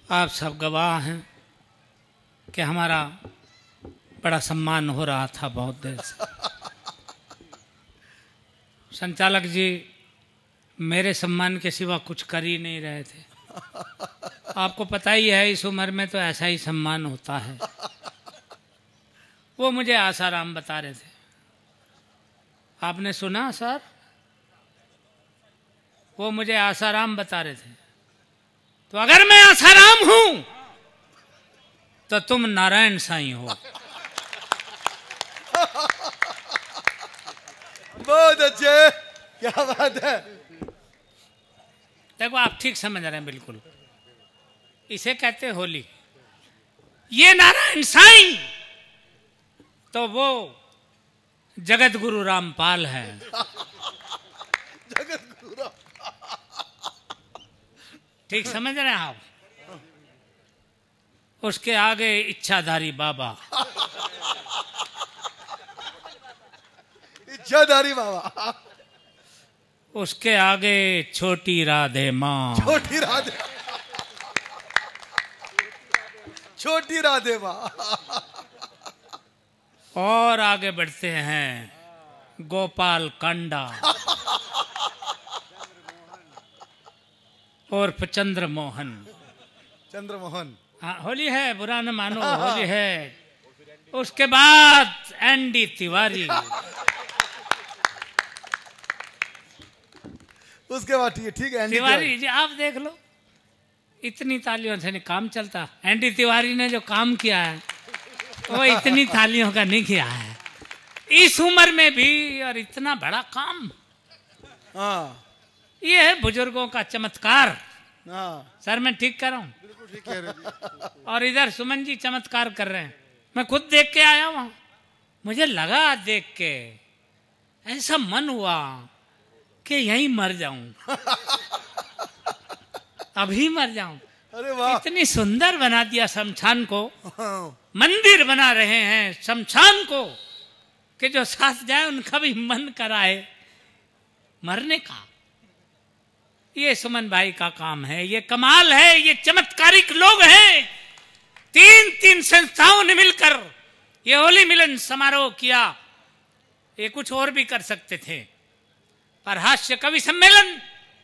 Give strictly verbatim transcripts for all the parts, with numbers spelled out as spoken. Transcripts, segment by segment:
आप सब गवाह हैं कि हमारा बड़ा सम्मान हो रहा था बहुत देर से। संचालक जी मेरे सम्मान के सिवा कुछ कर ही नहीं रहे थे। आपको पता ही है इस उम्र में तो ऐसा ही सम्मान होता है। वो मुझे आसाराम बता रहे थे। आपने सुना सर? वो मुझे आसाराम बता रहे थे। तो अगर मैं आसाराम हूं तो तुम नारायण साईं हो। बहुत अच्छे, क्या बात है। देखो आप ठीक समझ रहे हैं बिल्कुल। इसे कहते होली। ये नारायण साईं तो वो जगत गुरु रामपाल है। जगत गुरु राम। ठीक समझ रहे हैं आप? उसके आगे इच्छाधारी बाबा। इच्छाधारी बाबा। उसके आगे छोटी राधे माँ। छोटी राधे। छोटी राधे माँ। और आगे बढ़ते हैं गोपाल कांडा और चंद्र मोहन। चंद्रमोहन। हाँ होली है, बुरा न मानो, होली है। उसके बाद एनडी तिवारी। उसके बाद ठीक है, ठीक है। तिवारी जी आप देख लो, इतनी तालियों से नहीं काम चलता। एनडी तिवारी ने जो काम किया है वो इतनी तालियों का नहीं किया है इस उम्र में भी। और इतना बड़ा काम। हाँ ये है बुजुर्गों का चमत्कार। हाँ। सर मैं ठीक कर रहा हूँ? बिल्कुल ठीक कह रहे हैं। और इधर सुमन जी चमत्कार कर रहे हैं। मैं खुद देख के आया वहां। मुझे लगा देख के ऐसा मन हुआ कि यहीं मर जाऊं। अभी मर जाऊं। अरे वाह। इतनी सुंदर बना दिया शमशान को। हाँ। मंदिर बना रहे हैं शमशान को कि जो साथ जाए उनका भी मन कराए मरने का। ये सुमन भाई का काम है। ये कमाल है। ये चमत्कारिक लोग हैं। तीन तीन संस्थाओं ने मिलकर ये होली मिलन समारोह किया। ये कुछ और भी कर सकते थे, पर हास्य कवि सम्मेलन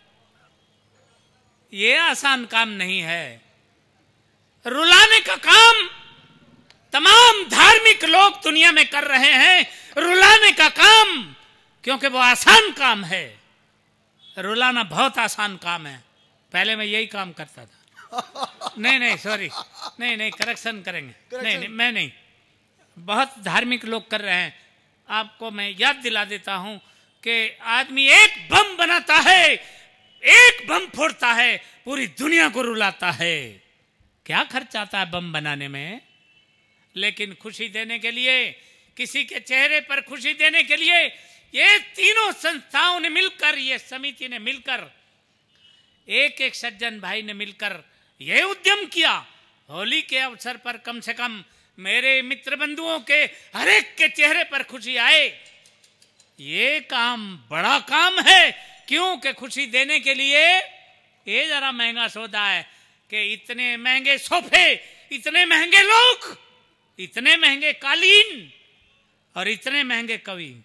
ये आसान काम नहीं है। रुलाने का काम तमाम धार्मिक लोग दुनिया में कर रहे हैं। रुलाने का काम, क्योंकि वो आसान काम है। रुलाना बहुत आसान काम है। पहले मैं यही काम करता था। नहीं नहीं सॉरी, नहीं नहीं करेक्शन करेंगे। नहीं नहीं मैं नहीं, बहुत धार्मिक लोग कर रहे हैं। आपको मैं याद दिला देता हूं कि आदमी एक बम बनाता है, एक बम फोड़ता है, पूरी दुनिया को रुलाता है। क्या खर्च आता है बम बनाने में? लेकिन खुशी देने के लिए, किसी के चेहरे पर खुशी देने के लिए ये तीनों संस्थाओं ने मिलकर, ये समिति ने मिलकर, एक एक सज्जन भाई ने मिलकर ये उद्यम किया। होली के अवसर पर कम से कम मेरे मित्र बंधुओं के हर एक के चेहरे पर खुशी आए। ये काम बड़ा काम है। क्यों कि खुशी देने के लिए ये जरा महंगा सौदा है कि इतने महंगे सोफे, इतने महंगे लोग, इतने महंगे कालीन और इतने महंगे कवि।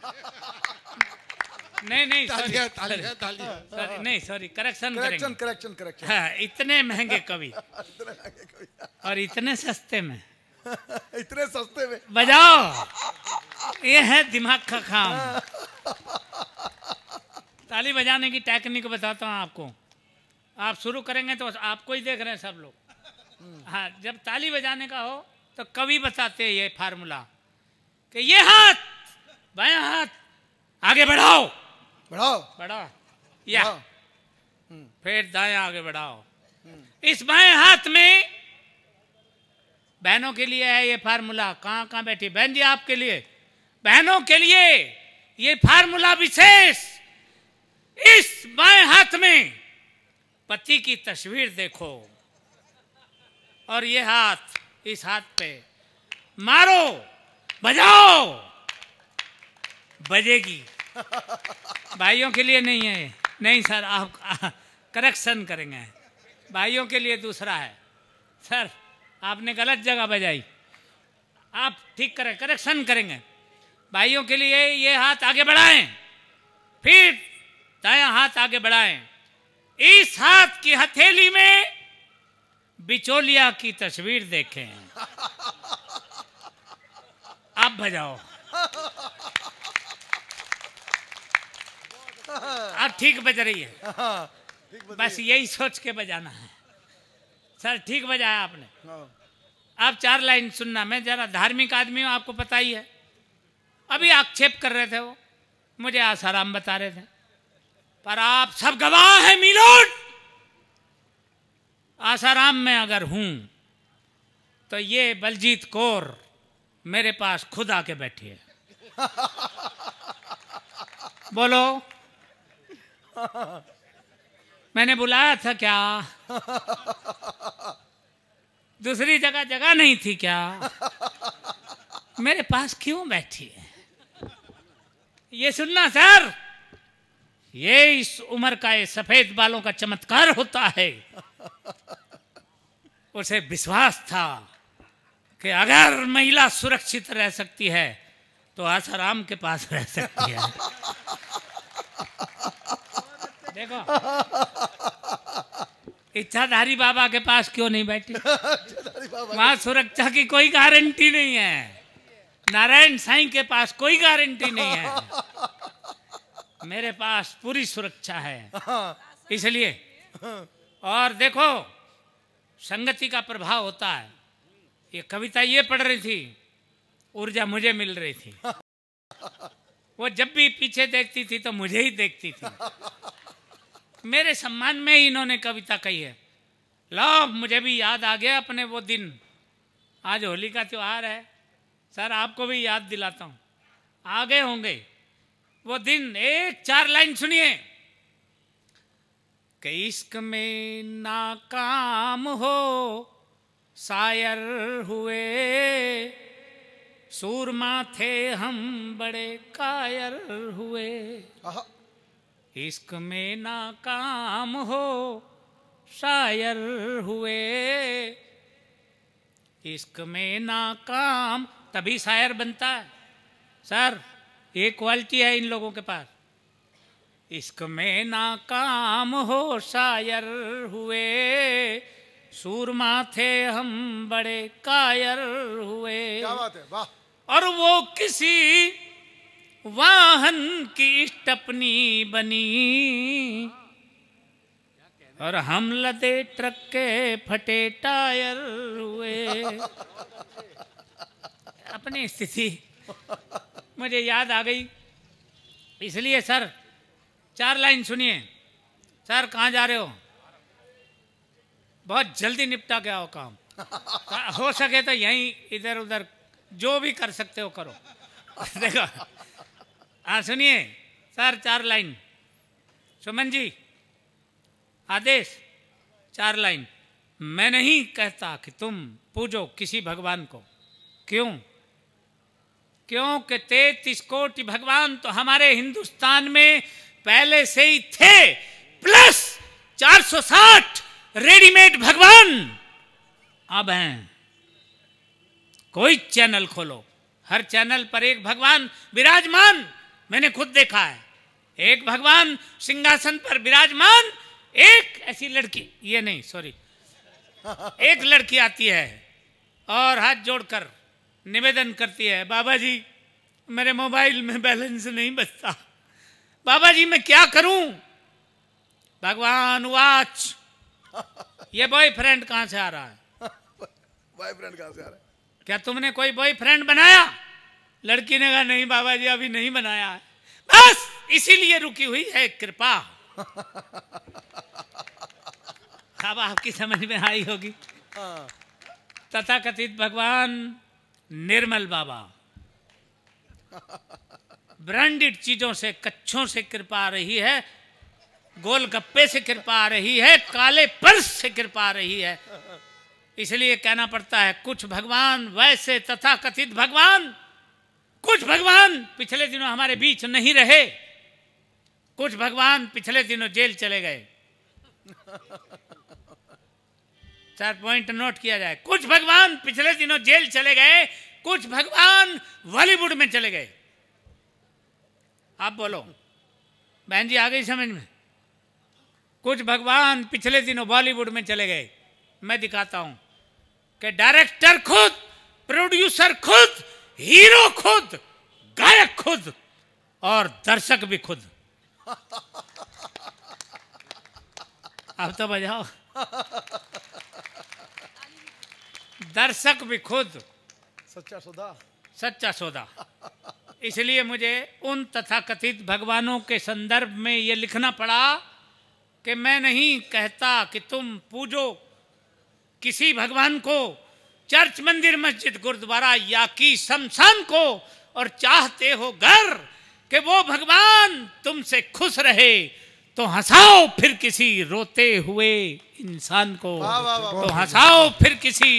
नहीं नहीं सॉरी सॉरी नहीं sorry correction correction correction correction. हाँ, इतने महंगे कवि और इतने सस्ते में। इतने सस्ते में बजाओ। ये है दिमाग का काम। ताली बजाने की टेक्निक बताता हूँ आपको। आप शुरू करेंगे तो आपको ही देख रहे हैं सब लोग। हाँ, जब ताली बजाने का हो तो कवि बताते हैं ये फार्मूला कि ये हाथ, बायां हाथ आगे बढ़ाओ, बढ़ाओ बढ़ाओ, या फिर दायां आगे बढ़ाओ। इस बाएं हाथ में बहनों के लिए है ये फार्मूला। कहाँ कहाँ बैठी बहन जी? आपके लिए, बहनों के लिए ये फार्मूला विशेष। इस बाएं हाथ में पति की तस्वीर देखो और ये हाथ इस हाथ पे मारो, बजाओ, बजेगी। भाइयों के लिए नहीं है। नहीं सर, आप करेक्शन करेंगे। भाइयों के लिए दूसरा है। सर आपने गलत जगह बजाई, आप ठीक करें, करेक्शन करेंगे। भाइयों के लिए ये हाथ आगे बढ़ाएं, फिर दायां हाथ आगे बढ़ाएं। इस हाथ की हथेली में बिचौलिया की तस्वीर देखें। आप बजाओ, आप ठीक बज रही है, बस यही सोच के बजाना है। सर ठीक बजाया आपने। आप चार लाइन सुनना, मैं जरा धार्मिक आदमी हूं, आपको पता ही है। अभी आक्षेप कर रहे थे वो, मुझे आसाराम बता रहे थे, पर आप सब गवाह हैं मिलोड। आसाराम में अगर हूं तो ये बलजीत कौर मेरे पास खुद आके बैठी है। बोलो, मैंने बुलाया था क्या? दूसरी जगह जगह नहीं थी क्या? मेरे पास क्यों बैठी है? ये सुनना सर, ये इस उम्र का ये सफेद बालों का चमत्कार होता है। उसे विश्वास था कि अगर महिला सुरक्षित रह सकती है तो आसाराम के पास रह सकती है। देखो इच्छाधारी बाबा के पास क्यों नहीं बैठी? वहां सुरक्षा की कोई गारंटी नहीं है। नारायण साईं के पास कोई गारंटी नहीं है, मेरे पास पूरी सुरक्षा है। इसलिए, और देखो संगति का प्रभाव होता है। ये कविता ये पढ़ रही थी, ऊर्जा मुझे मिल रही थी। वो जब भी पीछे देखती थी तो मुझे ही देखती थी। मेरे सम्मान में ही इन्होंने कविता कही है। लो मुझे भी याद आ गया अपने वो दिन। आज होली का त्योहार है सर, आपको भी याद दिलाता हूँ, आ गए होंगे वो दिन। एक चार लाइन सुनिए। कि इश्क में नाकाम हो शायर हुए, सूरमा थे हम बड़े कायर हुए। इश्क में नाकाम हो शायर हुए, इश्क में नाकाम तभी शायर बनता है। सर ये क्वालिटी है इन लोगों के पास। इश्क में नाकाम हो शायर हुए, सूरमा थे हम बड़े कायर हुए। क्या बात है, वाह। और वो किसी वाहन की स्टपनी बनी, और हम लदे ट्रक के फटे टायर हुए। अपनी स्थिति मुझे याद आ गई, इसलिए सर चार लाइन सुनिए। सर कहाँ जा रहे हो? बहुत जल्दी निपटा के आओ काम। हो सके तो यहीं इधर उधर जो भी कर सकते हो करो। देखो हाँ सुनिए सर, चार लाइन। सुमन जी आदेश, चार लाइन। मैं नहीं कहता कि तुम पूजो किसी भगवान को। क्यों? क्योंकि तैतीस कोटि भगवान तो हमारे हिंदुस्तान में पहले से ही थे, प्लस चार सौ साठ रेडीमेड भगवान अब हैं। कोई चैनल खोलो, हर चैनल पर एक भगवान विराजमान। मैंने खुद देखा है, एक भगवान सिंहासन पर विराजमान, एक ऐसी लड़की, ये नहीं सॉरी, एक लड़की आती है और हाथ जोड़कर निवेदन करती है, बाबा जी मेरे मोबाइल में बैलेंस नहीं बचता, बाबा जी मैं क्या करूं? भगवान वाच, ये बॉयफ्रेंड कहां से आ रहा है? बॉयफ्रेंड कहां से आ रहा है? क्या तुमने कोई बॉयफ्रेंड बनाया? लड़की ने कहा नहीं बाबा जी अभी नहीं बनाया है। बस इसीलिए रुकी हुई है कृपा। अब आपकी समझ में आई होगी। तथाकथित भगवान निर्मल बाबा, ब्रांडेड चीजों से, कच्छों से कृपा आ रही है, गोलगप्पे से कृपा आ रही है, काले पर्स से कृपा आ रही है। इसलिए कहना पड़ता है कुछ भगवान वैसे तथाकथित भगवान, कुछ भगवान पिछले दिनों हमारे बीच नहीं रहे, कुछ भगवान पिछले दिनों जेल चले गए। स्टार पॉइंट नोट किया जाए। कुछ भगवान पिछले दिनों जेल चले गए, कुछ भगवान बॉलीवुड में चले गए। आप बोलो बहन जी, आ गई समझ में? कुछ भगवान पिछले दिनों बॉलीवुड में चले गए। मैं दिखाता हूं कि डायरेक्टर खुद, प्रोड्यूसर खुद, हीरो खुद, गायक खुद और दर्शक भी खुद। अब तो बजाओ। दर्शक भी खुद। सच्चा सौदा, सच्चा सौदा। इसलिए मुझे उन तथाकथित भगवानों के संदर्भ में यह लिखना पड़ा कि मैं नहीं कहता कि तुम पूजो किसी भगवान को, चर्च, मंदिर, मस्जिद, गुरुद्वारा या कि शमशान को, और चाहते हो घर कि वो भगवान तुमसे खुश रहे तो हंसाओ फिर किसी रोते हुए इंसान को। वाह, वाह, वाह, तो हंसाओ फिर किसी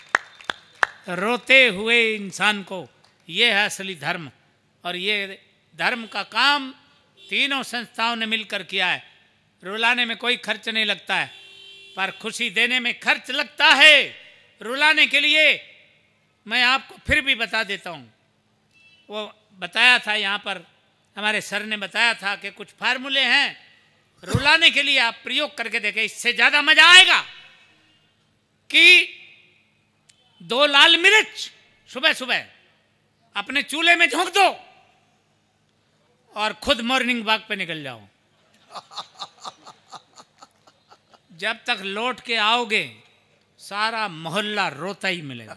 रोते हुए इंसान को। ये है असली धर्म। और ये धर्म का काम तीनों संस्थाओं ने मिलकर किया है। रुलाने में कोई खर्च नहीं लगता है, पर खुशी देने में खर्च लगता है। रुलाने के लिए मैं आपको फिर भी बता देता हूँ, वो बताया था यहाँ पर, हमारे सर ने बताया था कि कुछ फार्मूले हैं रुलाने के लिए, आप प्रयोग करके देखें, इससे ज्यादा मजा आएगा। कि दो लाल मिर्च सुबह सुबह अपने चूल्हे में झोंक दो और खुद मॉर्निंग वॉक पे निकल जाओ। जब तक लौट के आओगे सारा मोहल्ला रोता ही मिलेगा।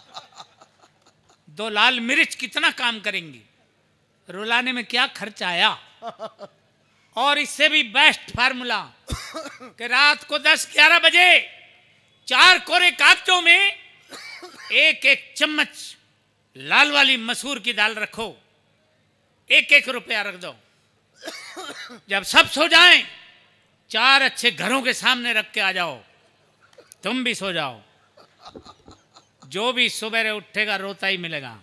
दो लाल मिर्च कितना काम करेंगी, रुलाने में क्या खर्च आया। और इससे भी बेस्ट फार्मूला कि रात को दस ग्यारह बजे चार कोरे कागजों में एक एक चम्मच लाल वाली मसूर की दाल रखो, एक एक रुपया रख दो। जब सब सो जाएं, चार अच्छे घरों के सामने रख के आ जाओ, तुम भी सो जाओ। जो भी सुबह उठेगा रोता ही मिलेगा।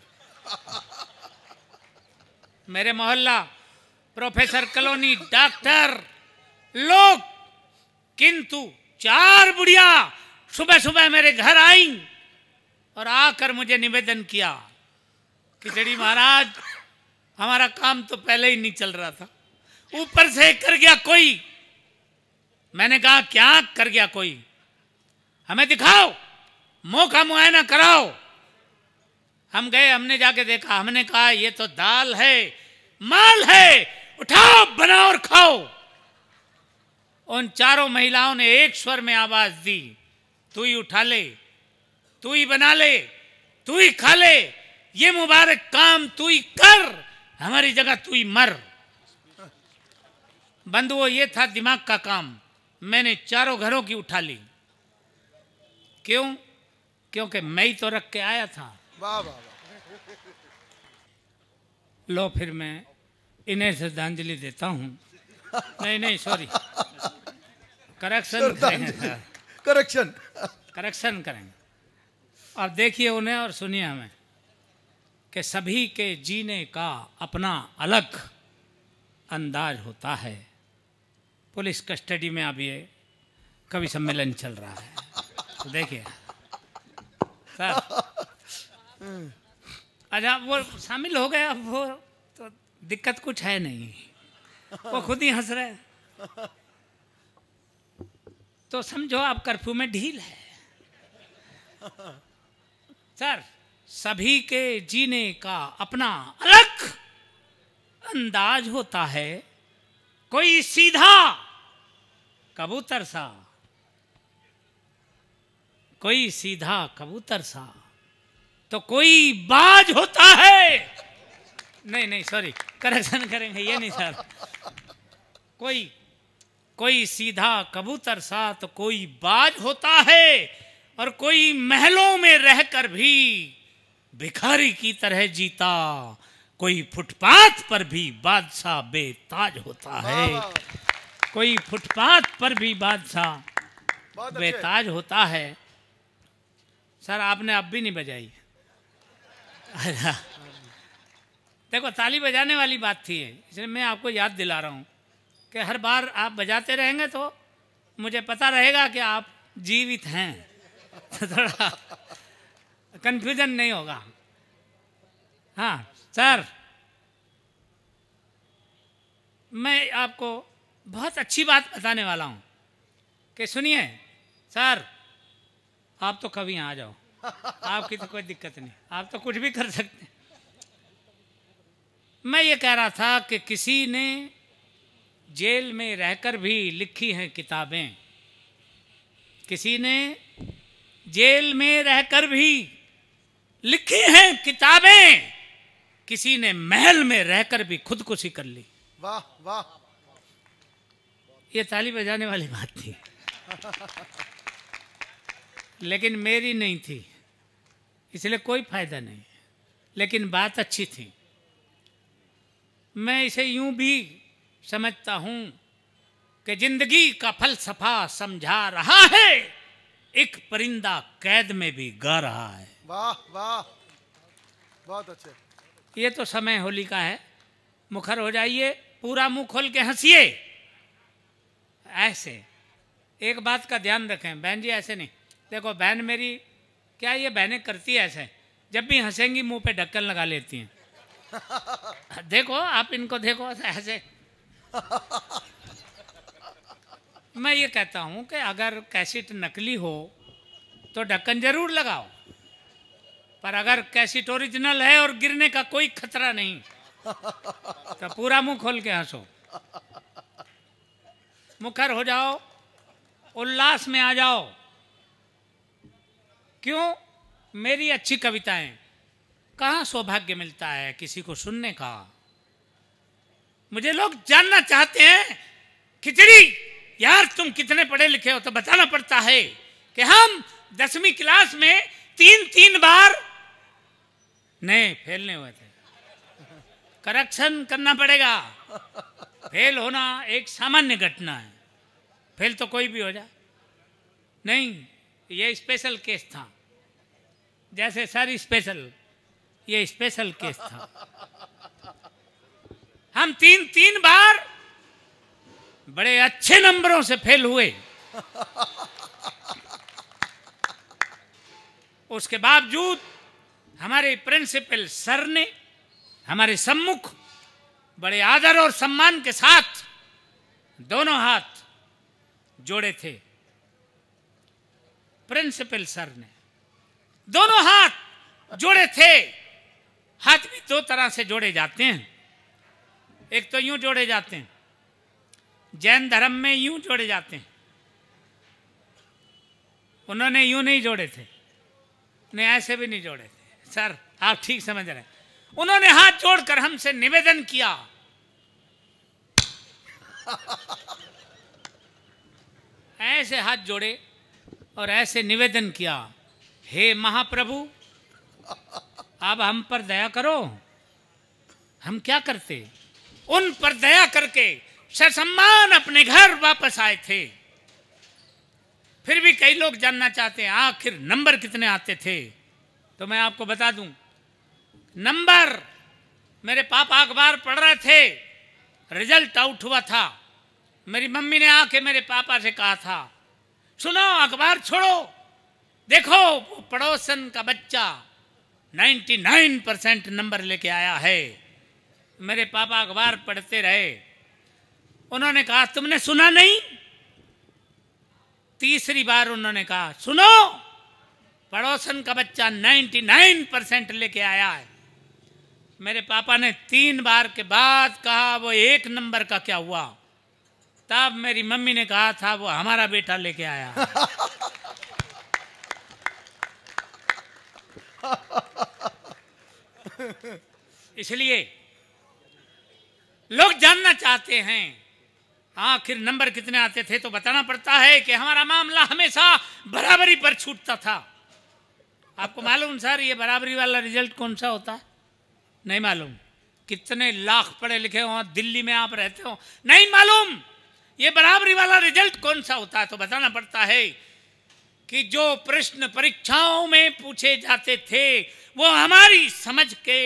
मेरे मोहल्ला, प्रोफेसर कॉलोनी, डॉक्टर लोग, किंतु चार बुढ़िया सुबह सुबह मेरे घर आई और आकर मुझे निवेदन किया, खिचड़ी महाराज हमारा काम तो पहले ही नहीं चल रहा था, ऊपर से कर गया कोई। मैंने कहा क्या कर गया कोई, हमें दिखाओ, मौका मुआयना कराओ। हम गए, हमने जाके देखा, हमने कहा ये तो दाल है, माल है, उठाओ बनाओ और खाओ। उन चारों महिलाओं ने एक स्वर में आवाज दी, तू ही उठा ले, तू ही बना ले, तू ही खा ले, ये मुबारक काम तू ही कर, हमारी जगह तू ही मर। बंधुओं, ये था दिमाग का काम। मैंने चारों घरों की उठा ली। क्यों? क्योंकि मैं ही तो रख के आया था। वाह वाह वाह। लो फिर मैं इन्हें श्रद्धांजलि देता हूँ। नहीं नहीं सॉरी, करेक्शन करेंगे सर, करेक्शन करेक्शन करेंगे। और देखिए उन्हें और सुनिए हमें कि सभी के जीने का अपना अलग अंदाज होता है। पुलिस कस्टडी में अब ये कवि सम्मेलन चल रहा है, तो देखिए सर। अच्छा वो शामिल हो गए, अब वो तो दिक्कत कुछ है नहीं, वो खुद ही हंस रहे। तो समझो आप कर्फ्यू में ढील है। सर, सभी के जीने का अपना अलग अंदाज होता है। कोई सीधा कबूतर सा, कोई सीधा कबूतर सा, तो कोई बाज होता है। नहीं नहीं सॉरी, करेक्शन करेंगे, ये नहीं सर। कोई कोई सीधा कबूतर सा तो कोई बाज होता है, और कोई महलों में रहकर भी भिखारी की तरह जीता, कोई फुटपाथ पर भी बादशाह बेताज होता है। कोई फुटपाथ पर भी बादशाह बेताज होता है। सर आपने अब भी नहीं बजाई। अच्छा देखो, ताली बजाने वाली बात थी, इसलिए मैं आपको याद दिला रहा हूँ कि हर बार आप बजाते रहेंगे तो मुझे पता रहेगा कि आप जीवित हैं। थोड़ा कंफ्यूजन नहीं होगा। हाँ सर, मैं आपको बहुत अच्छी बात बताने वाला हूँ कि सुनिए सर, आप तो कभी यहाँ आ जाओ, आपकी तो कोई दिक्कत नहीं, आप तो कुछ भी कर सकते हैं। मैं ये कह रहा था कि किसी ने जेल में रहकर भी लिखी हैं किताबें, किसी ने जेल में रहकर भी लिखी हैं किताबें, किसी ने महल में रहकर भी खुदकुशी कर ली। वाह वाह, ये ताली बजाने वाली बात थी, लेकिन मेरी नहीं थी, इसलिए कोई फायदा नहीं, लेकिन बात अच्छी थी। मैं इसे यूं भी समझता हूं कि जिंदगी का फलसफा समझा रहा है, एक परिंदा कैद में भी गा रहा है। वाह वाह, बहुत अच्छे। ये तो समय होली का है, मुखर हो जाइए, पूरा मुंह खोल के हंसिए। ऐसे एक बात का ध्यान रखें बहन जी, ऐसे नहीं। देखो बहन मेरी, क्या ये बहनें करती है ऐसे, जब भी हंसेंगी मुंह पे ढक्कन लगा लेती हैं। देखो आप इनको देखो ऐसे। मैं ये कहता हूं कि अगर कैसेट नकली हो तो ढक्कन जरूर लगाओ, पर अगर कैसेट ओरिजिनल है और गिरने का कोई खतरा नहीं तो पूरा मुंह खोल के हंसो, मुखर हो जाओ, उल्लास में आ जाओ। क्यों? मेरी अच्छी कविताएं, कहाँ सौभाग्य मिलता है किसी को सुनने का। मुझे लोग जानना चाहते हैं, खिचड़ी यार तुम कितने पढ़े लिखे हो, तो बताना पड़ता है कि हम दसवीं क्लास में तीन तीन बार नहीं फेल नहीं हुए थे। करेक्शन करना पड़ेगा, फेल होना एक सामान्य घटना है, फेल तो कोई भी हो जाए। नहीं, ये स्पेशल केस था, जैसे सर स्पेशल, ये स्पेशल केस था। हम तीन तीन बार बड़े अच्छे नंबरों से फेल हुए, उसके बावजूद हमारे प्रिंसिपल सर ने हमारे सम्मुख बड़े आदर और सम्मान के साथ दोनों हाथ जोड़े थे। प्रिंसिपल सर ने दोनों हाथ जोड़े थे। हाथ भी दो तरह से जोड़े जाते हैं, एक तो यूं जोड़े जाते हैं, जैन धर्म में यूं जोड़े जाते हैं, उन्होंने यूं नहीं जोड़े थे, नहीं ऐसे भी नहीं जोड़े थे। सर आप ठीक समझ रहे हैं, उन्होंने हाथ जोड़कर हमसे निवेदन किया, ऐसे हाथ जोड़े और ऐसे निवेदन किया, हे महाप्रभु अब हम पर दया करो। हम क्या करते, उन पर दया करके ससम्मान अपने घर वापस आए थे। फिर भी कई लोग जानना चाहते हैं आखिर नंबर कितने आते थे, तो मैं आपको बता दूं, नंबर, मेरे पापा अखबार पढ़ रहे थे, रिजल्ट आउट हुआ था, मेरी मम्मी ने आके मेरे पापा से कहा था, सुनो अखबार छोड़ो, देखो वो पड़ोसन का बच्चा निन्यानवे परसेंट नंबर लेके आया है। मेरे पापा अखबार पढ़ते रहे, उन्होंने कहा तुमने सुना नहीं? तीसरी बार उन्होंने कहा सुनो, पड़ोसन का बच्चा निन्यानवे परसेंट लेके आया है। मेरे पापा ने तीन बार के बाद कहा वो एक नंबर का क्या हुआ, तब मेरी मम्मी ने कहा था वो हमारा बेटा लेके आया। इसलिए लोग जानना चाहते हैं आखिर नंबर कितने आते थे, तो बताना पड़ता है कि हमारा मामला हमेशा बराबरी पर छूटता था। आपको मालूम सर ये बराबरी वाला रिजल्ट कौन सा होता है? नहीं मालूम। कितने लाख पढ़े लिखे हो, दिल्ली में आप रहते हो, नहीं मालूम ये बराबरी वाला रिजल्ट कौन सा होता है? तो बताना पड़ता है कि जो प्रश्न परीक्षाओं में पूछे जाते थे वो हमारी समझ के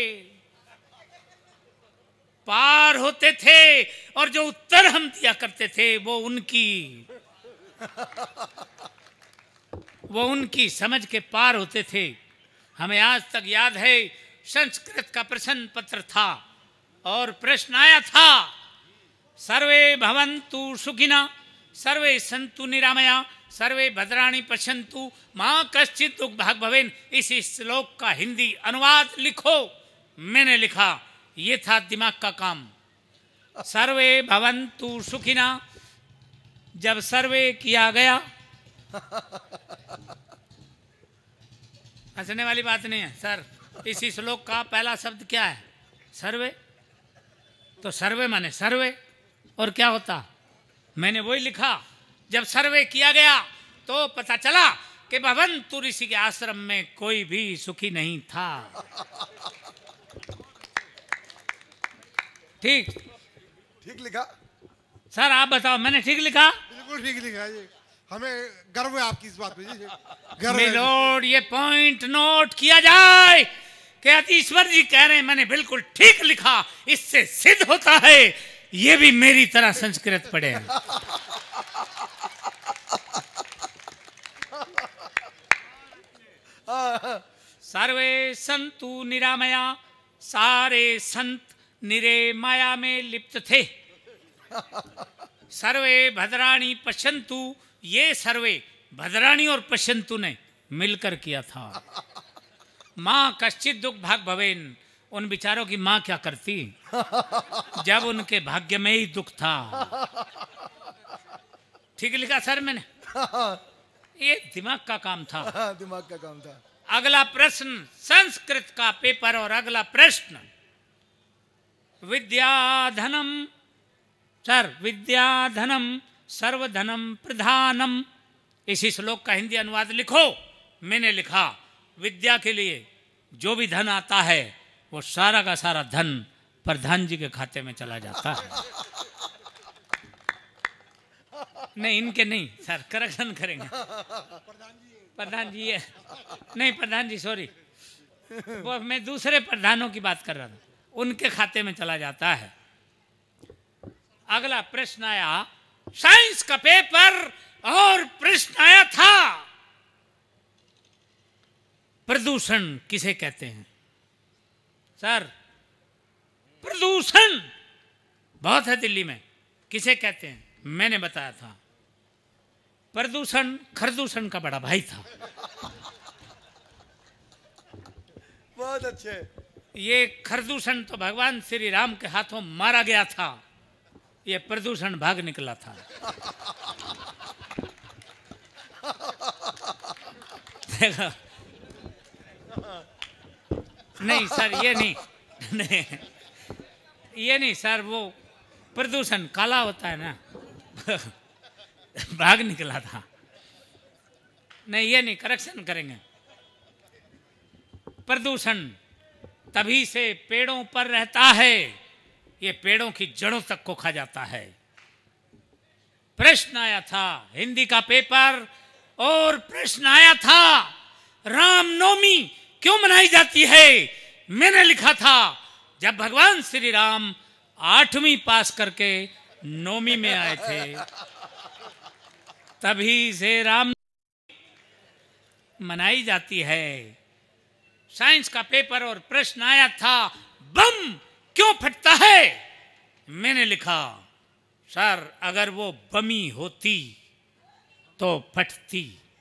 पार होते थे, और जो उत्तर हम दिया करते थे वो उनकी वो उनकी समझ के पार होते थे। हमें आज तक याद है, संस्कृत का प्रश्न पत्र था और प्रश्न आया था, सर्वे भवन्तु सुखिना सर्वे सन्तु निरामया सर्वे भद्राणि पश्यन्तु मां कश्चित् दुख भाग भवेन। इस श्लोक का हिंदी अनुवाद लिखो। मैंने लिखा, ये था दिमाग का काम। सर्वे भवन्तु सुखिना, जब सर्वे किया गया, हंसने वाली बात नहीं है सर। इसी श्लोक का पहला शब्द क्या है? सर्वे। तो सर्वे माने सर्वे, और क्या होता? मैंने वही लिखा। जब सर्वे किया गया तो पता चला कि भवन्तु ऋषि के आश्रम में कोई भी सुखी नहीं था। ठीक ठीक लिखा सर, आप बताओ मैंने ठीक लिखा? बिल्कुल ठीक लिखा जी, हमें गर्व है आपकी इस बात पे जी, गर्व है। मिलोड, ये पॉइंट नोट किया जाए कि अतीश्वर जी कह रहे हैं मैंने बिल्कुल ठीक लिखा। इससे सिद्ध होता है ये भी मेरी तरह संस्कृत पढ़े हैं। सर्वे संतु निरामया, सारे संत निरे माया में लिप्त थे। सर्वे भद्राणी पश्यन्तु, ये सर्वे भद्राणी और पश्यन्तु ने मिलकर किया था। माँ कश्चित दुख भाग भवेन, उन बिचारों की माँ क्या करती जब उनके भाग्य में ही दुख था। ठीक लिखा सर मैंने? ये दिमाग का काम था। दिमाग का काम था। अगला प्रश्न संस्कृत का पेपर, और अगला प्रश्न विद्याधनम। सर, विद्याधनम सर्वधनम प्रधानम, इसी श्लोक का हिंदी अनुवाद लिखो। मैंने लिखा, विद्या के लिए जो भी धन आता है वो सारा का सारा धन प्रधान जी के खाते में चला जाता है। नहीं, इनके नहीं सर, करेक्शन करेंगे। प्रधान जी है नहीं, प्रधान जी सॉरी, वो मैं दूसरे प्रधानों की बात कर रहा था, उनके खाते में चला जाता है। अगला प्रश्न आया साइंस का पेपर, और प्रश्न आया था प्रदूषण किसे कहते हैं? सर, प्रदूषण बहुत है दिल्ली में, किसे कहते हैं? मैंने बताया था प्रदूषण खरदूषण का बड़ा भाई था। बहुत अच्छे। ये खरदूषण तो भगवान श्री राम के हाथों मारा गया था, ये प्रदूषण भाग निकला था। देखो, नहीं सर, ये नहीं, नहीं ये नहीं सर, वो प्रदूषण काला होता है ना, भाग निकला था। नहीं, ये नहीं, करेक्शन करेंगे। प्रदूषण तभी से पेड़ों पर रहता है, ये पेड़ों की जड़ों तक को खा जाता है। प्रश्न आया था हिंदी का पेपर, और प्रश्न आया था रामनवमी क्यों मनाई जाती है? मैंने लिखा था, जब भगवान श्री राम आठवीं पास करके नौवीं में आए थे, तभी से राम मनाई जाती है। साइंस का पेपर, और प्रश्न आया था बम क्यों फटता है? मैंने लिखा, सर अगर वो बमी होती तो फटती,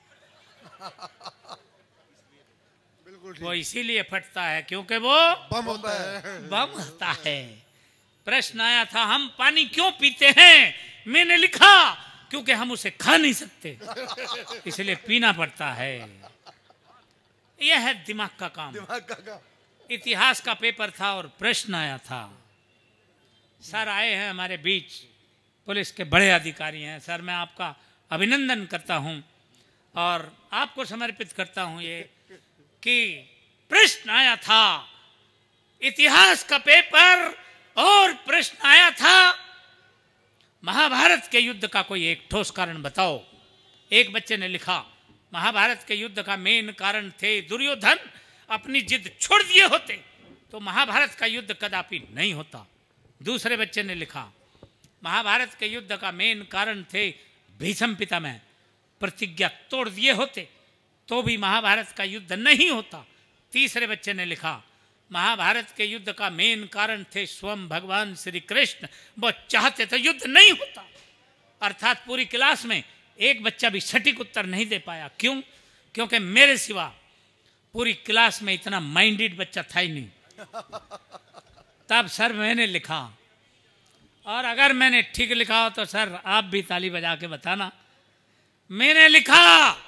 वो इसीलिए फटता है क्योंकि वो बम होता है। बम होता है। प्रश्न आया था हम पानी क्यों पीते हैं? मैंने लिखा, क्योंकि हम उसे खा नहीं सकते, इसलिए पीना पड़ता है। यह है दिमाग का काम। दिमाग का काम। इतिहास का पेपर था और प्रश्न आया था। सर आए हैं हमारे बीच, पुलिस के बड़े अधिकारी हैं। सर मैं आपका अभिनंदन करता हूं और आपको समर्पित करता हूं ये कि प्रश्न आया था इतिहास का पेपर, और प्रश्न आया था महाभारत के युद्ध का कोई एक ठोस कारण बताओ। एक बच्चे ने लिखा, महाभारत के युद्ध का मेन कारण थे दुर्योधन, अपनी जिद छोड़ दिए होते तो महाभारत का युद्ध कदापि नहीं होता। दूसरे बच्चे ने लिखा, महाभारत के युद्ध का मेन कारण थे भीष्म पितामह, प्रतिज्ञा तोड़ दिए होते तो भी महाभारत का युद्ध नहीं होता। तीसरे बच्चे ने लिखा, महाभारत के युद्ध का मेन कारण थे स्वयं भगवान श्री कृष्ण, वो चाहते तो युद्ध नहीं होता। अर्थात पूरी क्लास में एक बच्चा भी सटीक उत्तर नहीं दे पाया। क्यों? क्योंकि मेरे सिवा पूरी क्लास में इतना माइंडेड बच्चा था ही नहीं। तब सर मैंने लिखा, और अगर मैंने ठीक लिखा हो तो सर आप भी ताली बजा के बताना। मैंने लिखा,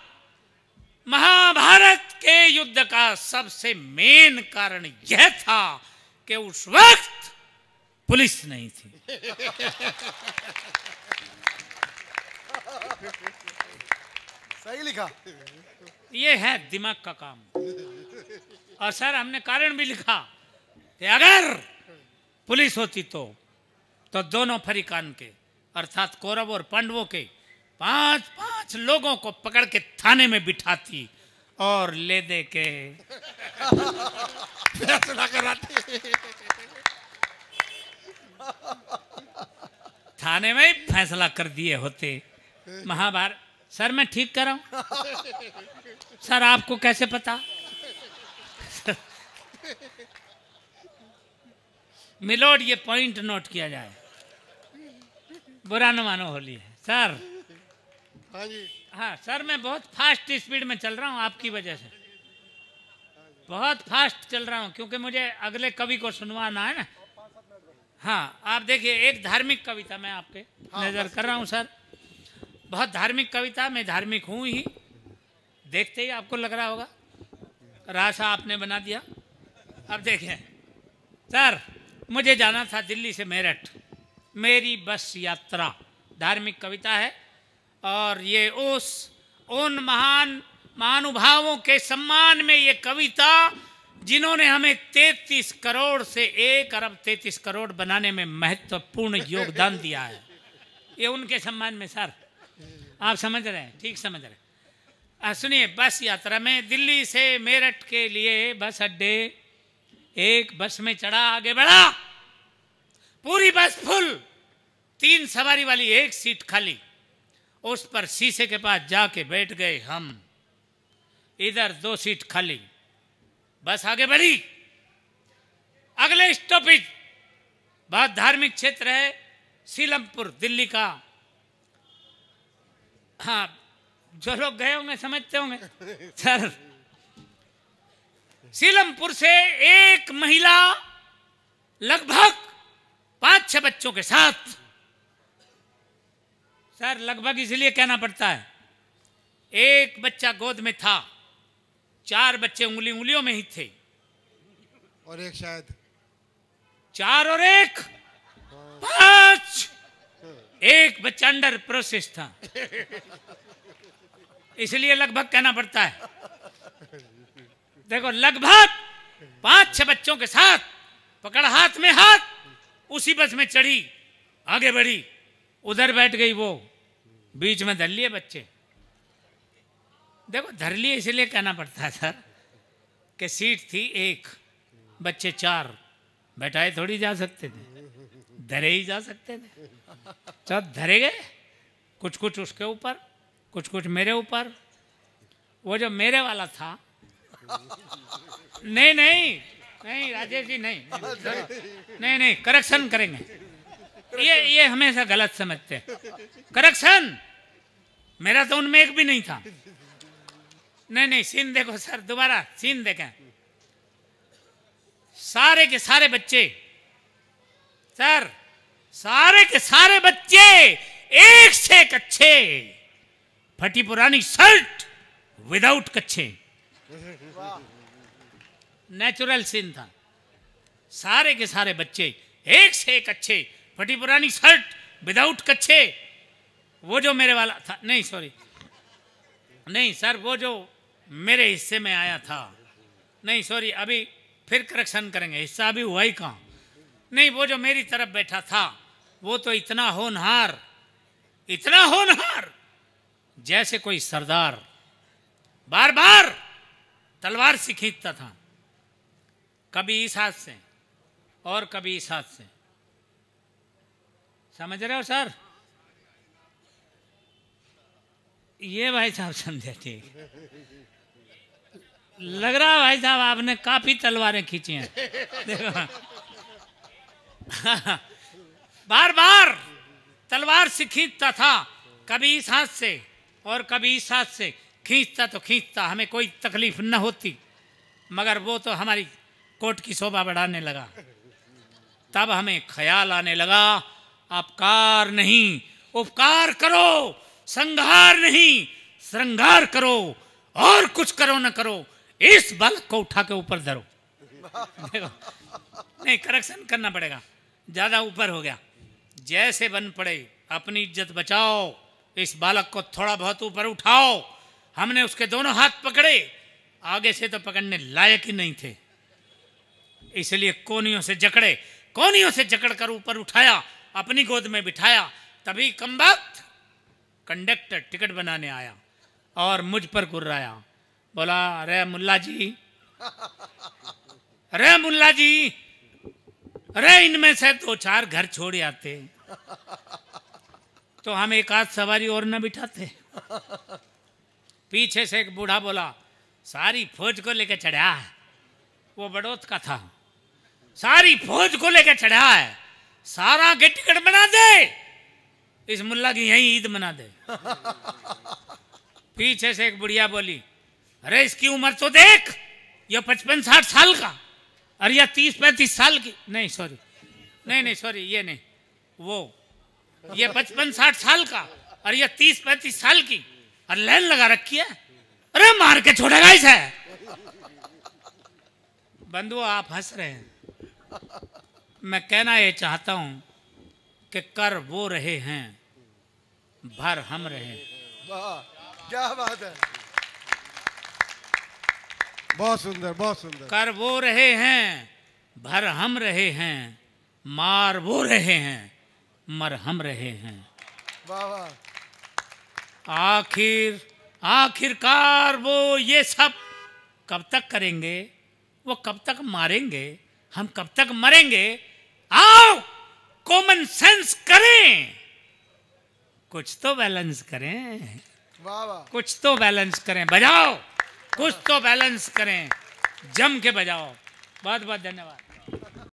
महाभारत के युद्ध का सबसे मेन कारण यह था कि उस वक्त पुलिस नहीं थी। सही लिखा। ये है दिमाग का काम। और सर हमने कारण भी लिखा कि अगर पुलिस होती तो तो दोनों फरीकान के अर्थात कौरव और पांडवों के पांच पांच लोगों को पकड़ के थाने में बिठाती और ले दे के फैसला कराते। थाने में ही फैसला कर दिए होते। महाभारत सर मैं ठीक कर रहा हूं? सर आपको कैसे पता? मिलोड ये पॉइंट नोट किया जाए, बुरा न मानो होली है सर। हाँ जी। हाँ सर मैं बहुत फास्ट स्पीड में चल रहा हूँ आपकी वजह से, बहुत फास्ट चल रहा हूँ क्योंकि मुझे अगले कवि को सुनवाना है ना। हाँ आप देखिए, एक धार्मिक कविता मैं आपके नजर कर रहा हूँ सर, बहुत धार्मिक कविता। मैं धार्मिक हूँ ही, देखते ही आपको लग रहा होगा। राशा आपने बना दिया। अब देखिए सर, मुझे जाना था दिल्ली से मेरठ, मेरी बस यात्रा, धार्मिक कविता है। और ये उस उन महान महानुभावों के सम्मान में ये कविता जिन्होंने हमें तैंतीस करोड़ से एक अरब तैंतीस करोड़ बनाने में महत्वपूर्ण योगदान दिया है। ये उनके सम्मान में सर, आप समझ रहे हैं, ठीक समझ रहे हैं। सुनिए, बस यात्रा में दिल्ली से मेरठ के लिए बस अड्डे, एक बस में चढ़ा, आगे बढ़ा, पूरी बस फुल, तीन सवारी वाली एक सीट खाली। उस पर शीशे के पास जाके बैठ गए हम, इधर दो सीट खाली। बस आगे बढ़ी, अगले स्टॉपेज बहुत धार्मिक क्षेत्र है, सीलमपुर दिल्ली का। हाँ जो लोग गए होंगे समझते होंगे सर। सीलमपुर से एक महिला लगभग पांच छह बच्चों के साथ, सर लगभग इसलिए कहना पड़ता है, एक बच्चा गोद में था, चार बच्चे उंगली उंगलियों में ही थे, और एक शायद चार और एक पांच, एक बच्चा अंडर प्रोसेस था, इसलिए लगभग कहना पड़ता है। देखो लगभग पांच छह बच्चों के साथ, पकड़ हाथ में हाथ, उसी बस में चढ़ी, आगे बढ़ी, उधर बैठ गई वो, बीच में धर लिए बच्चे। देखो धर लिए इसलिए कहना पड़ता है सर कि सीट थी एक, बच्चे चार, बैठाए थोड़ी जा सकते थे, धरे ही जा सकते थे। सब धरे गए, कुछ कुछ उसके ऊपर, कुछ कुछ मेरे ऊपर। वो जो मेरे वाला था, नहीं नहीं नहीं राजेश जी नहीं नहीं नहीं करेक्शन करेंगे, ये ये हमेशा गलत समझते हैं। करेक्शन, मेरा तो उनमें एक भी नहीं था। नहीं नहीं सीन देखो सर, दोबारा सीन देखें। सारे के सारे बच्चे सर, सारे के सारे बच्चे एक से एक अच्छे, फटी पुरानी शर्ट विदाउट कच्छे, नेचुरल सीन था। सारे के सारे बच्चे एक से एक अच्छे, फटी पुरानी शर्ट विदाउट कच्छे। वो जो मेरे वाला था, नहीं सॉरी नहीं सर, वो जो मेरे हिस्से में आया था, नहीं सॉरी, अभी फिर करेक्शन करेंगे, हिस्सा अभी हुआ ही कहाँ। नहीं, वो जो मेरी तरफ बैठा था, वो तो इतना होनहार, इतना होनहार, जैसे कोई सरदार बार बार तलवार से खींचता था, कभी इस हाथ से और कभी इस हाथ से। समझ रहे हो सर? ये भाई साहब समझे, ठीक। लग रहा है भाई साहब आपने काफी तलवारें खींची हैं। देखो बार बार तलवार से खींचता था, कभी इस हाथ से और कभी इस हाथ से, खींचता तो खींचता, हमें कोई तकलीफ न होती, मगर वो तो हमारी कोर्ट की शोभा बढ़ाने लगा। तब हमें ख्याल आने लगा, अपकार नहीं उपकार करो, संहार नहीं श्रृंगार करो, और कुछ करो न करो, इस बल को उठा के ऊपर धरो। देखो नहीं, करेक्शन करना पड़ेगा, ज्यादा ऊपर हो गया। जैसे बन पड़े अपनी इज्जत बचाओ, इस बालक को थोड़ा बहुत ऊपर उठाओ। हमने उसके दोनों हाथ पकड़े, आगे से तो पकड़ने लायक ही नहीं थे, इसलिए कोनियों से जकड़े, कोनियों से जकड़ कर ऊपर उठाया, अपनी गोद में बिठाया। तभी कमबख्त कंडक्टर टिकट बनाने आया और मुझ पर गुर्राया, बोला अरे मुल्ला जी, अरे मुल्ला जी, अरे इनमें से दो चार घर छोड़ आते तो हम एक आध सवारी और न बिठाते। पीछे से एक बूढ़ा बोला, सारी फौज को लेकर चढ़ा है, वो बड़ौत का था, सारी फौज को लेकर चढ़ा है, सारा के टिकट बना दे, इस मुल्ला की यही ईद मना दे। पीछे से एक बुढ़िया बोली, अरे इसकी उम्र तो देख, ये पचपन साठ साल का, अरे या तीस पैंतीस साल की, नहीं सॉरी नहीं नहीं सॉरी ये नहीं, वो ये पचपन साठ साल का, अरे ये तीस पैंतीस साल की, और लाइन लगा रखी है, अरे मार के छोड़ेगा इसे। बंधुओं आप हंस रहे हैं, मैं कहना ये चाहता हूं कि कर वो रहे हैं, भर हम रहे। वाह क्या बात है, बहुत सुंदर, बहुत सुंदर। कर वो रहे हैं, भर हम रहे हैं, मार वो रहे हैं, मर हम रहे हैं। वाह वाह, आखिर आखिरकार वो ये सब कब तक करेंगे, वो कब तक मारेंगे, हम कब तक मरेंगे। आओ कॉमन सेंस करें, कुछ तो बैलेंस करें, वाह वाह, कुछ तो बैलेंस करें, बजाओ कुछ तो बैलेंस करें, जम के बजाओ। बहुत बहुत धन्यवाद।